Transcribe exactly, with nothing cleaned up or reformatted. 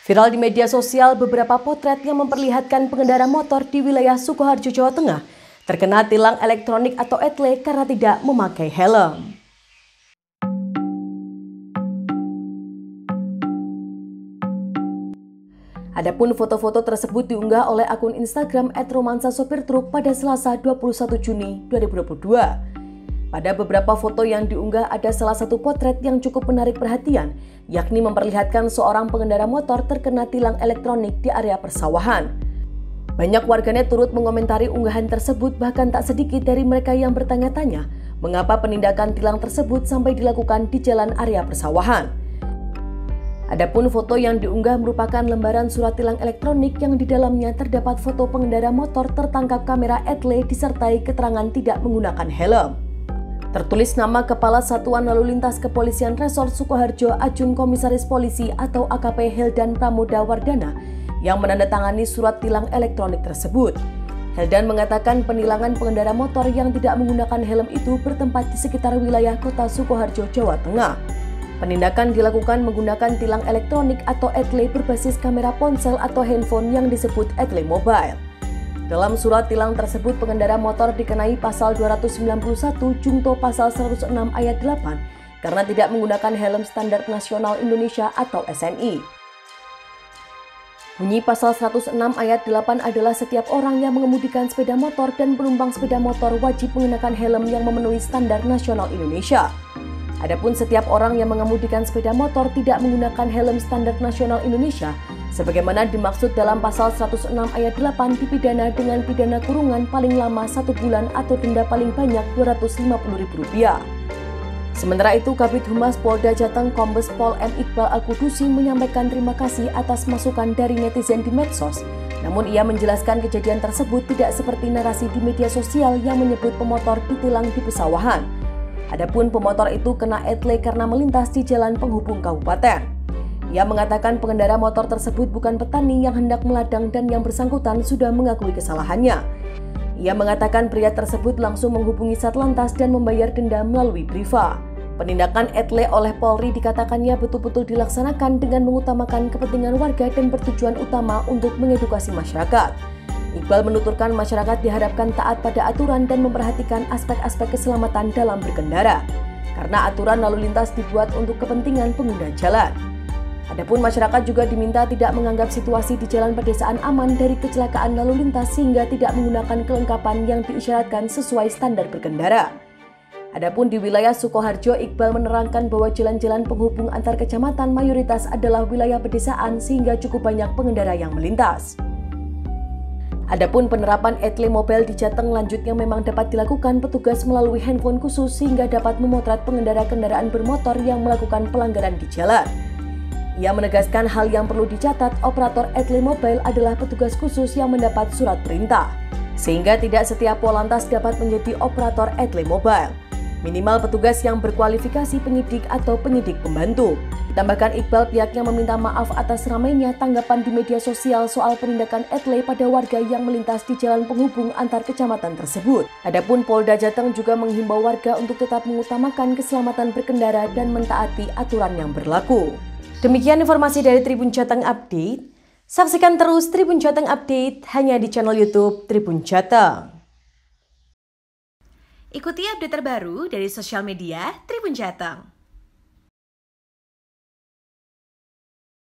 Viral di media sosial beberapa potret yang memperlihatkan pengendara motor di wilayah Sukoharjo, Jawa Tengah terkena tilang elektronik atau etle karena tidak memakai helm. Adapun foto-foto tersebut diunggah oleh akun Instagram et romansa sopir truk pada Selasa dua puluh satu Juni dua ribu dua puluh dua. Pada beberapa foto yang diunggah ada salah satu potret yang cukup menarik perhatian, yakni memperlihatkan seorang pengendara motor terkena tilang elektronik di area persawahan. Banyak warganet turut mengomentari unggahan tersebut, bahkan tak sedikit dari mereka yang bertanya-tanya mengapa penindakan tilang tersebut sampai dilakukan di jalan area persawahan. Adapun foto yang diunggah merupakan lembaran surat tilang elektronik yang di dalamnya terdapat foto pengendara motor tertangkap kamera etle disertai keterangan tidak menggunakan helm. Tertulis nama Kepala Satuan Lalu Lintas Kepolisian Resort Sukoharjo Ajun Komisaris Polisi atau A K P Heldan Pramoda Wardana yang menandatangani surat tilang elektronik tersebut. Heldan mengatakan penilangan pengendara motor yang tidak menggunakan helm itu bertempat di sekitar wilayah kota Sukoharjo, Jawa Tengah. Penindakan dilakukan menggunakan tilang elektronik atau etle berbasis kamera ponsel atau handphone yang disebut etle mobile. Dalam surat tilang tersebut, pengendara motor dikenai pasal dua ratus sembilan puluh satu Jungto pasal seratus enam ayat delapan karena tidak menggunakan helm standar nasional Indonesia atau S N I. Bunyi pasal seratus enam ayat delapan adalah setiap orang yang mengemudikan sepeda motor dan penumpang sepeda motor wajib mengenakan helm yang memenuhi standar nasional Indonesia. Adapun setiap orang yang mengemudikan sepeda motor tidak menggunakan helm standar nasional Indonesia, sebagaimana dimaksud dalam pasal seratus enam ayat delapan dipidana dengan pidana kurungan paling lama satu bulan atau denda paling banyak dua ratus lima puluh ribu rupiah. Sementara itu, Kabid Humas Polda Jateng Kombes Pol M. Iqbal Al-Qudusi menyampaikan terima kasih atas masukan dari netizen di medsos. Namun ia menjelaskan kejadian tersebut tidak seperti narasi di media sosial yang menyebut pemotor ditilang di pesawahan. Adapun pemotor itu kena etle karena melintas di jalan penghubung kabupaten. Ia mengatakan pengendara motor tersebut bukan petani yang hendak meladang dan yang bersangkutan sudah mengakui kesalahannya. Ia mengatakan pria tersebut langsung menghubungi Satlantas dan membayar denda melalui Briva. Penindakan etle oleh Polri dikatakannya betul-betul dilaksanakan dengan mengutamakan kepentingan warga dan bertujuan utama untuk mengedukasi masyarakat. Iqbal menuturkan masyarakat diharapkan taat pada aturan dan memperhatikan aspek-aspek keselamatan dalam berkendara, karena aturan lalu lintas dibuat untuk kepentingan pengguna jalan. Adapun masyarakat juga diminta tidak menganggap situasi di jalan pedesaan aman dari kecelakaan lalu lintas sehingga tidak menggunakan kelengkapan yang diisyaratkan sesuai standar berkendara. Adapun di wilayah Sukoharjo, Iqbal menerangkan bahwa jalan-jalan penghubung antar kecamatan mayoritas adalah wilayah pedesaan sehingga cukup banyak pengendara yang melintas. Adapun penerapan etle mobile di Jateng lanjutnya memang dapat dilakukan petugas melalui handphone khusus sehingga dapat memotret pengendara kendaraan bermotor yang melakukan pelanggaran di jalan. Ia menegaskan hal yang perlu dicatat, operator etle mobile adalah petugas khusus yang mendapat surat perintah, sehingga tidak setiap polantas dapat menjadi operator etle mobile. Minimal petugas yang berkualifikasi penyidik atau penyidik pembantu. Ditambahkan Iqbal pihaknya meminta maaf atas ramainya tanggapan di media sosial soal penindakan etle pada warga yang melintas di jalan penghubung antar kecamatan tersebut. Adapun Polda Jateng juga menghimbau warga untuk tetap mengutamakan keselamatan berkendara dan mentaati aturan yang berlaku. Demikian informasi dari Tribun Jateng Update. Saksikan terus Tribun Jateng Update hanya di channel YouTube Tribun Jateng. Ikuti update terbaru dari sosial media Tribun Jateng.